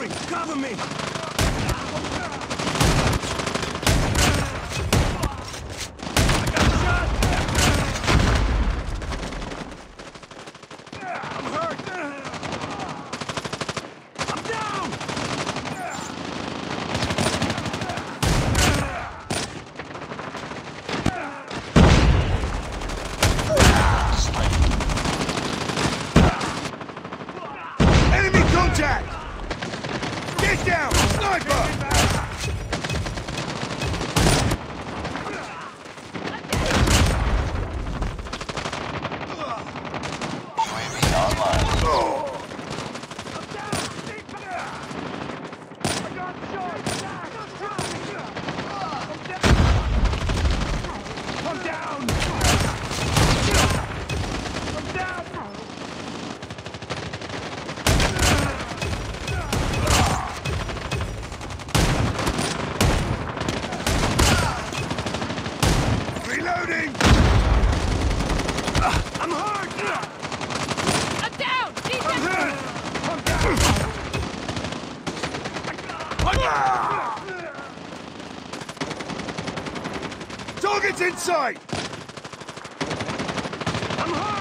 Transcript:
moving! Cover me! Get down! Sniper! UAV online. Come down! Reloading! I'm hurt! I'm down! I'm hurt! I'm Target's in sight! hurt!